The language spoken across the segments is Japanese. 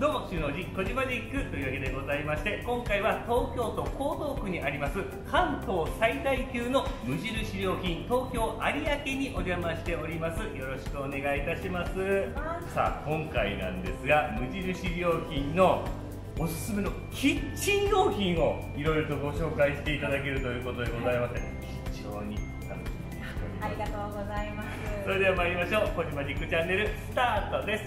どうも、収納寺小島で行くというわけでございまして、今回は東京都江東区にあります関東最大級の無印良品、東京有明にお邪魔しております。よろしくお願いいたします。さあ、今回なんですが、無印良品のおすすめのキッチン用品をいろいろとご紹介していただけるということでございまして、非常に楽しみにしております。 ありがとうございます。 それでは参りましょう。小島ジックチャンネルスタートです。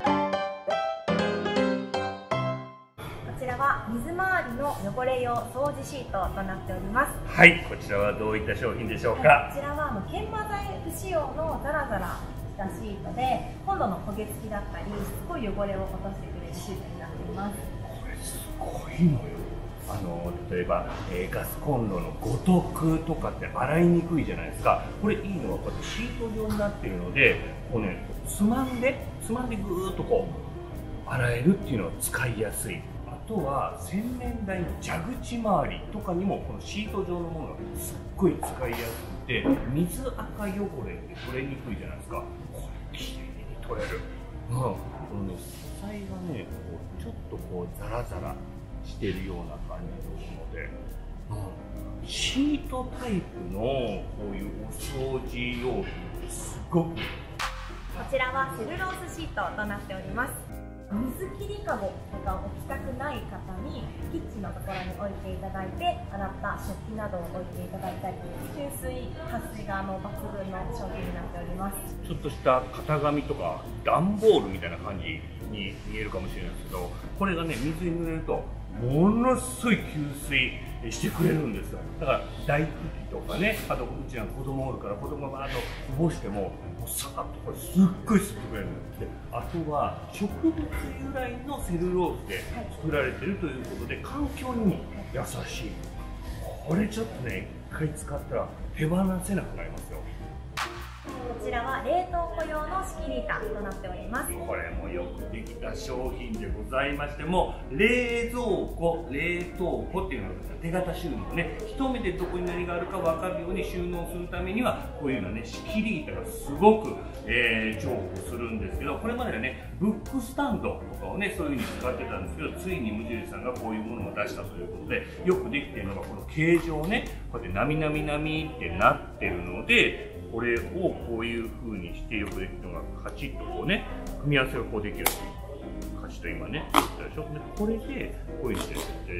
こちらは水回りの汚れ用掃除シートとなっております。 はい、こちらはどういった商品でしょうか。 こちらは研磨剤不使用のザラザラしたシートで、コンロの焦げ付きだったりしつこい汚れを落としてくれるシートになっています。 これすごいのよ。例えば、ガスコンロの五徳とかって洗いにくいじゃないですか。これいいのはこうやってシート状になっているので、こうね、つまんでぐーっとこう洗えるっていうのは使いやすい。あとは洗面台の蛇口周りとかにもこのシート状のものがすっごい使いやすくて、水垢汚れって取れにくいじゃないですか。これきれいに取れる。このね、素材がね、こうちょっとこうザラザラしてるような感じのもので、シートタイプのこういうお掃除用品ってすごく。 こちらはセルロースシートとなっております。水切りかごとか置きたくない方にキッチンのところに置いていただいて、洗った食器などを置いていただいたり、吸水撥水が抜群の商品になっております。 ちょっとした型紙とか段ボールみたいな感じに見えるかもしれないですけど、これがね、水に濡れるとものすごい吸水してくれるんですよ。だから大拭きとかね、あとうちは子供おるから、子供がバーッとこぼしてもさーっとこれすっごい吸ってくれるんです。あとは植物由来のセルロースで作られているということで、環境にも優しい。これちょっとね、一回使ったら手放せなくなりますよ。 こちらは冷凍庫用の仕切り板となっております。 これもよくできた商品でございまして、も冷蔵庫、冷凍庫っていうのが手形収納ね、一目でどこに何があるか分かるように収納するためには、こういうのね、仕切り板がすごく、重宝するんですけど、これまではね、ブックスタンドとかをね、そういう風に使ってたんですけど、ついに無印さんがこういうものを出したということで、よくできているのがこの形状ね、こうやってなみなみなみってなってるので、これをこういう風にしてよくできるのがカチッとこうね、組み合わせがこうできる。カチッと今ね、できたでしょ。でこれでこういうふうにして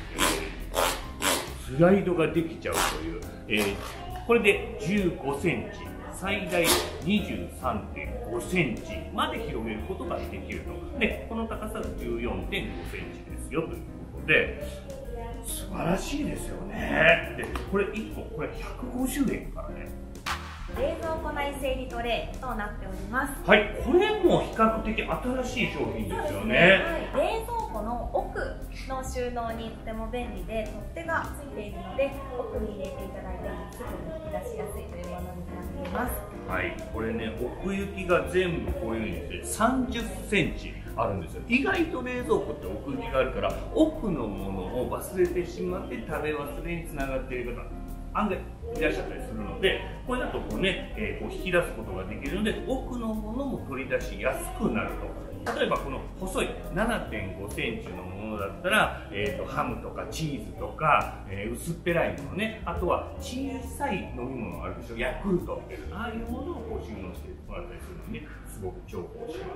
スライドができちゃうという、これで15センチ、最大23.5センチまで広げることができると。で、この高さが 14.5 センチですよということで、素晴らしいですよね。で、これ1個、これ150円からね。 冷蔵庫内整理トレイとなっております。 はい、これも比較的新しい商品ですよね。 はい、冷蔵庫の奥の収納にとても便利で、取っ手がついているので、奥に入れていただいてすぐに引き出しやすいというものになっています。 はい、これね、奥行きが全部こういう風にして30センチあるんですよ。意外と冷蔵庫って奥行きがあるから、奥のものを忘れてしまって食べ忘れにつながっている方案外いらっしゃったりするので、これだとこうね、こう引き出すことができるので、奥のものも取り出しやすくなると。例えばこの細い 7.5 センチのものだったら、ハムとかチーズとか、薄っぺらいものね、あとは小さい飲み物あるでしょ、ヤクルトってああいうものをこう収納してもらったりするのにね、すごく重宝します。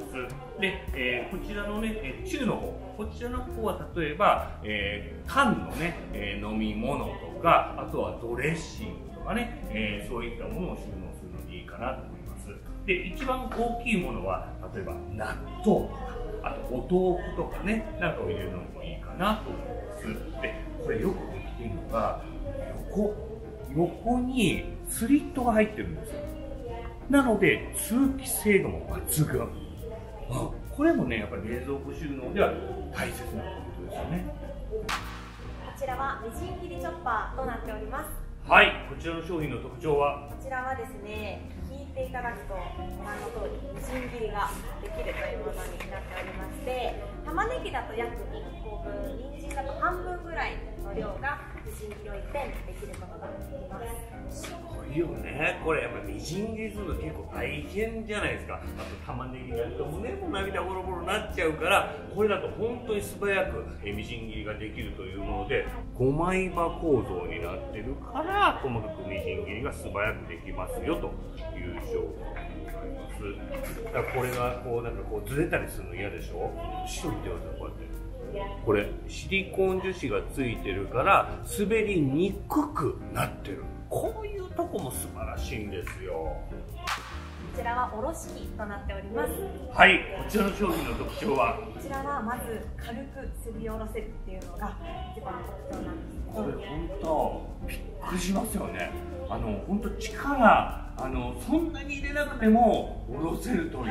で、こちらのね、中の方、こちらの方は例えば、缶のね、飲み物とか、あとはドレッシングとかね、そういったものを収納するのにいいかなと思います。で、一番大きいものは例えば納豆とか、あとお豆腐とかね、なんかを入れるのもいいかなと思います。で、これよくできているのが横にスリットが入ってるんですよ。なので通気性がもう抜群。これもね、やっぱり冷蔵庫収納では大切なことですよね。 こちらはみじん切りチョッパーとなっております。 はい、こちらの商品の特徴は、 こちらはですね、引いていただくとご覧の通りみじん切りができるというものになっておりまして、玉ねぎだと約1個分、人参だと半分ぐらいのの量がみじん切りを一遍できることができます。 すごいよね。これやっぱみじん切りするの結構大変じゃないですか。あと玉ねぎなんかもね、もう涙ボロボロになっちゃうから、これだと本当に素早くみじん切りができるというもので、5枚刃構造になってるから細かくみじん切りが素早くできますよという商品になります。だからこれがこうなんかこうずれたりするの嫌でしょ。後ろ見てください、こうやって。これシリコン樹脂がついてるから滑りにくくなってる。こういうとこも素晴らしいんですよ。 こちらはおろし器となっております。 はい、こちらの商品の特徴は、 こちらはまず軽くすりおろせるっていうのが一番の特徴なんですけど、 これ本当びっくりしますよね。本当力そんなに入れなくてもおろせるという、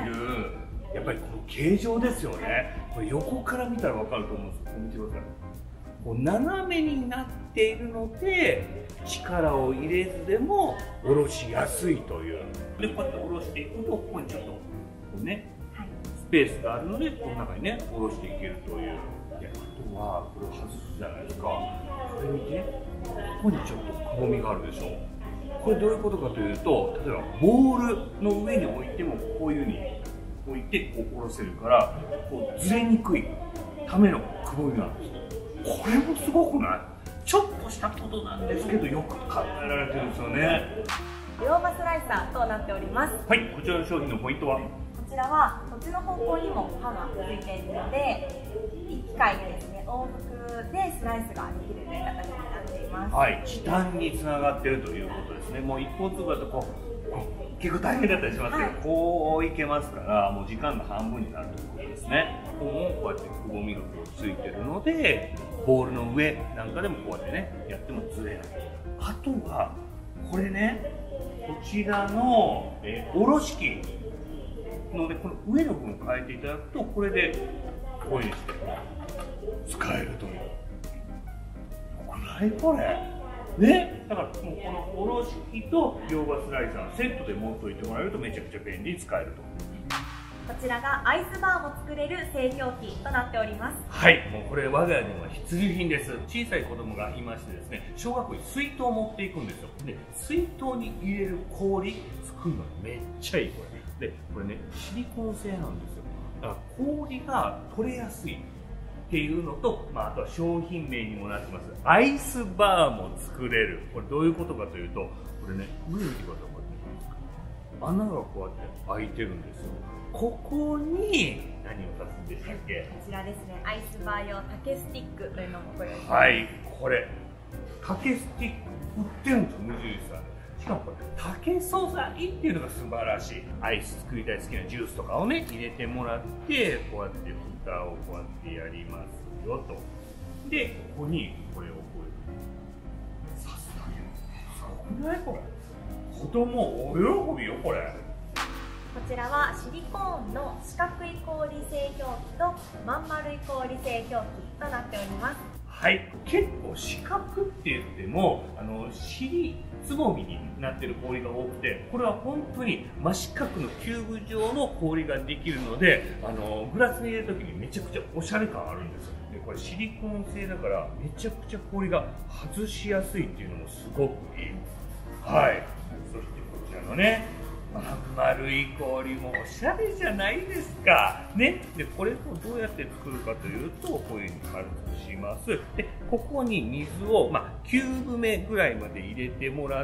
やっぱりこの形状ですよね。これ横から見たら分かると思うんですけど、見てください。こう斜めになっているので力を入れずでもおろしやすいという。でこうやっておろしていくと、ここにちょっとこうね、スペースがあるのでこの中にねおろしていけるという。であとはこれを外すじゃないですか。これ見て、ここにちょっとくぼみがあるでしょ。これどういうことかというと、例えばボールの上に置いてもこういうふうに置いてこう下ろせるから、こうずれにくいためのくぼみなんです。これもすごくない？ちょっとしたことなんですけどよく考えられてるんですよね。 両刃スライサーとなっております。 はい、こちらの商品のポイントは、 こちらはこっちの方向にも刃がついているので、1回でですね往復でスライスができるという形になっています。 はい、時短につながっているということですね。もう一本粒だとこう結構大変だったりしますけど、こういけますから、もう時間が半分になるということですね。ここもこうやってくぼみがついてるので、ボールの上なんかでもこうやってねやってもずれない。あとはこれね、こちらの、おろし器ので、この上の部分を変えていただくと、これでこういうふうにして使えるという。これこれね、だからもうこのおろし器と両刃スライサーセットで持っておいてもらえるとめちゃくちゃ便利に使えると。 こちらがアイスバーも作れる製氷機となっております。 はい、もうこれ我が家では必需品です。小さい子供がいましてですね、小学校に水筒を持っていくんですよ。で、水筒に入れる氷作るのにめっちゃいい。これで、これねシリコン製なんですよ。だから氷が取れやすいっていうのと、あとは商品名にもなってますアイスバーも作れる。これどういうことかというと、これね、上見てください。こうやって穴がこうやって開いてるんですよ。ここに何を足すんでしたっけ？ こちらですね、アイスバー用竹スティックというのもご用意してます。 はい、これ竹スティック売ってるんですよ、無印さんで。しかもこれ竹素材っていうのが素晴らしい。アイス作りたい好きなジュースとかをね入れてもらって、こうやって蓋をこうやってやりますよと。でここにこれをこういう刺すだけ。すごくないこれ？子供大喜びよこれ。 こちらはシリコーンの四角い氷製氷機とまん丸い氷製氷機となっております。 はい、結構四角って言っても尻つぼみになってる氷が多くて、これは本当に真四角のキューブ状の氷ができるので、グラスに入れる時にめちゃくちゃおしゃれ感あるんですよ。でこれシリコン製だからめちゃくちゃ氷が外しやすいっていうのもすごくいい。はい、そしてこちらのねまん丸い氷もおしゃれじゃないですかね。でこれをどうやって作るかというと、こういうふうに軽くします。でここに水を、9分目ぐらいまで入れてもらって、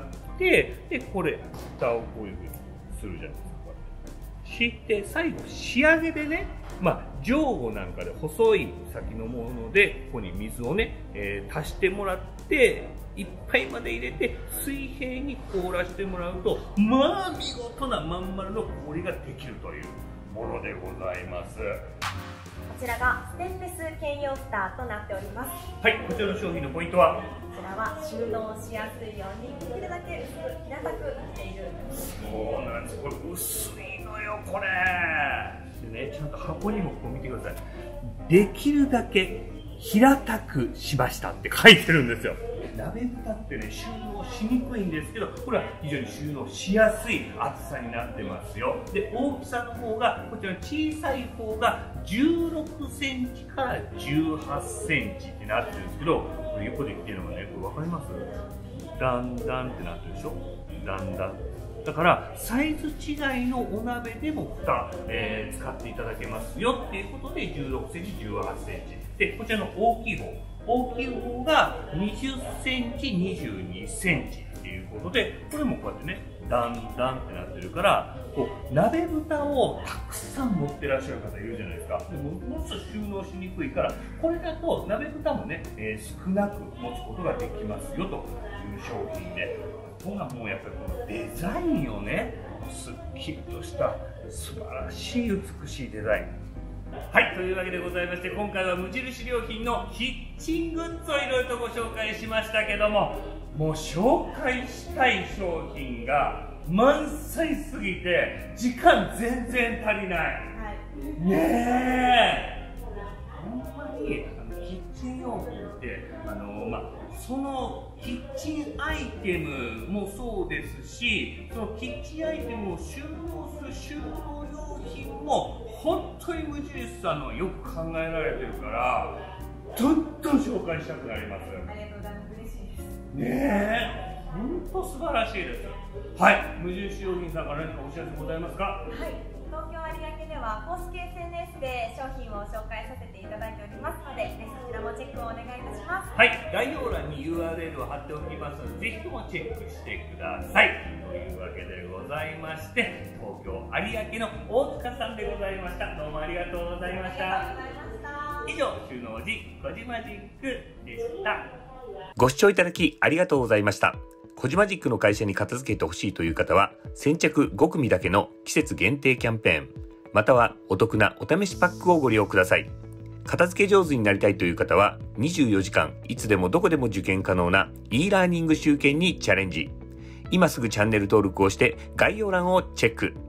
でこれ蓋をこういうふうにするじゃないですか。して最後仕上げでね、上後なんかで細い先のものでここに水をね、足してもらっていっぱいまで入れて水平に凍らせてもらうと、見事なまん丸の氷ができるというものでございます。 こちらがステンレス兼用蓋となっております。 はい、こちらの商品のポイントは、 こちらは収納しやすいようにできるだけ薄く平たくしている。 そうなんです。これ薄いのよこれでね、ちゃんと箱にもこう見てください。できるだけ平たくしましたって書いてるんですよ。 鍋蓋ってね、収納しにくいんですけど、これは非常に収納しやすい厚さになってますよ。で、大きさの方が、こちらの小さい方が16センチから18センチってなってるんですけど、これ横で来てるのがね、これ分かります？だんだんってなってるでしょ。だんだん。だからサイズ違いのお鍋でも蓋、使っていただけますよっていうことで16センチ、18センチで、こちらの大きい方が20センチ、22センチっていうことで、これもこうやってね、だんだんってなってるから、こう鍋蓋をたくさん持ってらっしゃる方いるじゃないですか。でもっと収納しにくいから、これだと鍋蓋もね、少なく持つことができますよという商品で、ここがもうやっぱりこのデザインをね、すっきりとした素晴らしい美しいデザイン。はい、というわけでございまして、今回は無印良品のキッチングッズをいろいろとご紹介しましたけども、もう紹介したい商品が満載すぎて時間全然足りない、ねえ、ほんまにキッチン用品ってそのキッチンアイテムもそうですし、そのキッチンアイテムを収納する収納用品も本当に無印さんのよく考えられてるから、どんどん紹介したくなります。 ありがとうございます。嬉しいですねえ、本当素晴らしいです。はい、無印良品さんから何かお知らせございますか？ はい、東京有明では公式 SNS で商品を紹介させていただいておりますので、ぜひそちらもチェックをお願いいたします。 はい、概要欄に URL を貼っておきますので、ぜひともチェックしてください。というわけでございまして、東京有明の大塚さんでございました。どうもありがとうございました。以上、収納時コジマジックでした。 ご視聴いただきありがとうございました。コジマジックの会社に片付けてほしいという方は、先着5組だけの季節限定キャンペーン、またはお得なお試しパックをご利用ください。片付け上手になりたいという方は、24時間いつでもどこでも受験可能な e ラーニング集券にチャレンジ。今すぐチャンネル登録をして概要欄をチェック。